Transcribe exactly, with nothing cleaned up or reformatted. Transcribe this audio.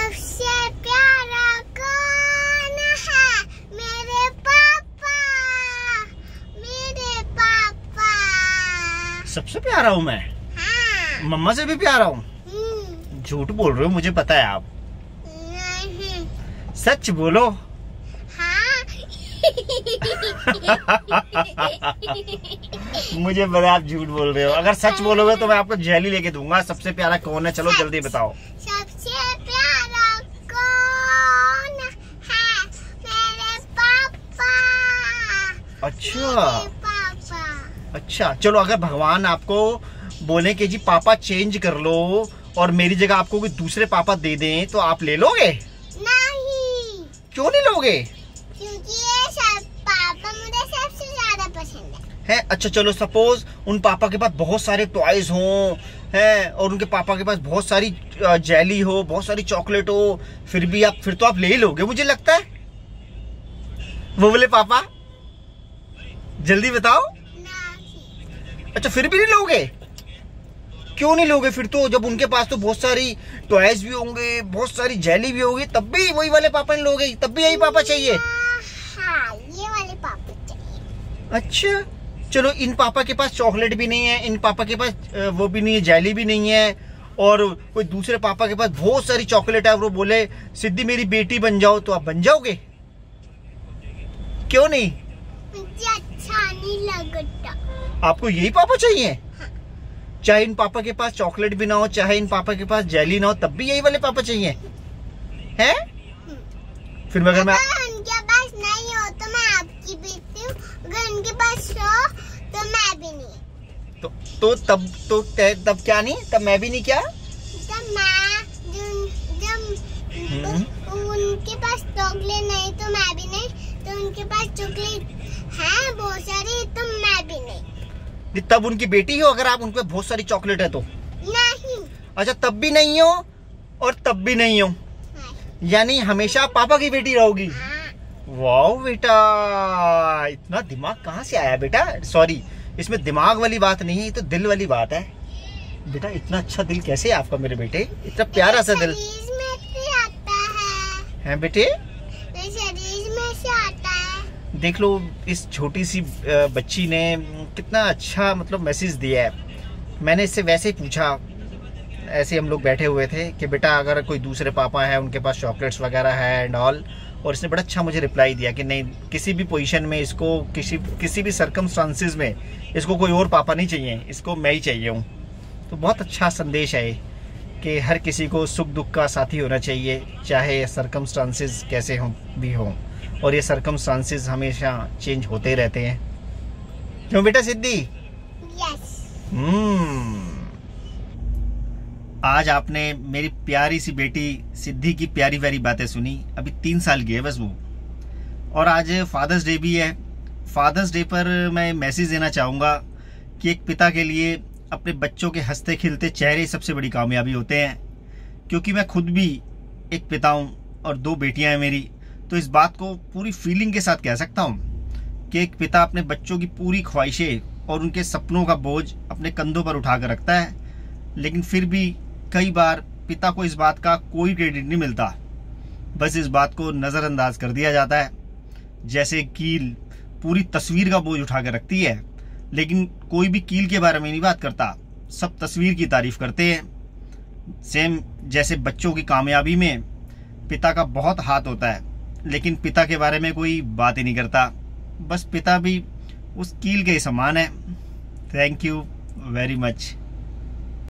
सबसे प्यारा कौन है? मेरे पापा, मेरे पापा। सबसे प्यारा हूँ मैं? हाँ। मम्मा से भी प्यारा हूँ? झूठ बोल रहे हो, मुझे पता है आप। नहीं। सच बोलो। हाँ। मुझे पता है आप झूठ बोल रहे हो। अगर सच बोलोगे तो मैं आपको जेली लेके दूंगा। सबसे प्यारा कौन है? चलो जल्दी बताओ। सबसे प्यारा कौन है? मेरे पापा। अच्छा। मेरे पापा। अच्छा चलो, अगर भगवान आपको बोले कि जी पापा चेंज कर लो और मेरी जगह आपको कोई दूसरे पापा दे दें तो आप ले लोगे? नहीं। क्यों नहीं लोगे? क्योंकि ये सब पापा मुझे सबसे ज्यादा पसंद है। है? अच्छा चलो, सपोज उन पापा के पास बहुत सारे टॉयज हों, हैं, और उनके पापा के पास बहुत सारी जेली हो, बहुत सारी चॉकलेट हो, फिर भी आप फिर तो आप ले ही लोगे मुझे लगता है। वो बोले पापा, जल्दी बताओ। नहीं। अच्छा फिर भी नहीं लोगे? क्यों नहीं लोगे फिर तो? जब उनके पास तो बहुत सारी टॉयज भी होंगे, बहुत सारी जेली भी होगी, तब भी वही वाले पापा नहीं लोगे? तब भी यही पापा चाहिए? हाँ, ये वाले पापा चाहिए। अच्छा चलो, इन पापा के पास चॉकलेट भी नहीं है, इन पापा के पास वो भी नहीं है, जेली भी नहीं है, और कोई दूसरे पापा के पास बहुत सारी चॉकलेट है, और वो बोले सिद्धि मेरी बेटी बन जाओ, तो आप बन जाओगे? क्यों नहीं? मुझे अच्छा नहीं लगता। आपको यही पापा चाहिए? चाहे इन पापा के पास चॉकलेट भी ना हो, चाहे इन पापा के पास जेली ना हो, तब भी यही वाले पापा चाहिए हैं? फिर अगर मैं उनके पास नहीं हो तो मैं आपकी बेटी हूँ, अगर उनके पास हो तो मैं भी नहीं। तो तो तब तो तब क्या नहीं? तब मैं भी नहीं क्या? तब मैं जब जब उनके पास चॉकलेट नहीं तो मैं भी नहीं, तो उनके पास चॉकलेट है बहुत सारी तो मैं भी नहीं। तब उनकी बेटी हो अगर आप उनके पास बहुत सारी चॉकलेट है तो? नहीं। अच्छा तब भी नहीं हो और तब भी नहीं हो, यानी हमेशा पापा की बेटी रहोगी? वाह बेटा, इतना दिमाग कहाँ से आया बेटा? सॉरी, इसमें दिमाग वाली बात नहीं है, ये तो दिल वाली बात है। बेटा इतना अच्छा दिल कैसे है आपका मेरे बेटे? इतना प्यारा सा दिल में से आता है। है बेटे? शरीर में से आता है। देख लो इस छोटी सी बच्ची ने कितना अच्छा मतलब मैसेज दिया है। मैंने इससे वैसे ही पूछा, ऐसे हम लोग बैठे हुए थे कि बेटा अगर कोई दूसरे पापा है उनके पास चॉकलेट्स वगैरह है एंड ऑल, और इसने बड़ा अच्छा मुझे रिप्लाई दिया कि नहीं, किसी भी पोजीशन में इसको, किसी किसी भी सर्कमस्टांसिस में इसको कोई और पापा नहीं चाहिए, इसको मैं ही चाहिए हूँ। तो बहुत अच्छा संदेश है कि हर किसी को सुख दुख का साथी होना चाहिए, चाहे सर्कमस्टांसिस कैसे हों भी हों, और ये सर्कमस्टांसिस हमेशा चेंज होते रहते हैं। क्यों बेटा सिद्धि? यस। हम्म आज आपने मेरी प्यारी सी बेटी सिद्धि की प्यारी प्यारी बातें सुनी। अभी तीन साल की है बस वो, और आज फादर्स डे भी है। फादर्स डे पर मैं मैसेज देना चाहूँगा कि एक पिता के लिए अपने बच्चों के हंसते खिलते चेहरे सबसे बड़ी कामयाबी होते हैं। क्योंकि मैं खुद भी एक पिता हूँ और दो बेटियां हैं मेरी, तो इस बात को पूरी फीलिंग के साथ कह सकता हूँ कि एक पिता अपने बच्चों की पूरी ख्वाहिशें और उनके सपनों का बोझ अपने कंधों पर उठा कर रखता है, लेकिन फिर भी कई बार पिता को इस बात का कोई क्रेडिट नहीं मिलता। बस इस बात को नज़रअंदाज कर दिया जाता है, जैसे कील पूरी तस्वीर का बोझ उठा कर रखती है, लेकिन कोई भी कील के बारे में नहीं बात करता, सब तस्वीर की तारीफ करते हैं। सेम जैसे बच्चों की कामयाबी में पिता का बहुत हाथ होता है, लेकिन पिता के बारे में कोई बात ही नहीं करता। बस पिता भी उस कील के ही समान है। Thank you very much.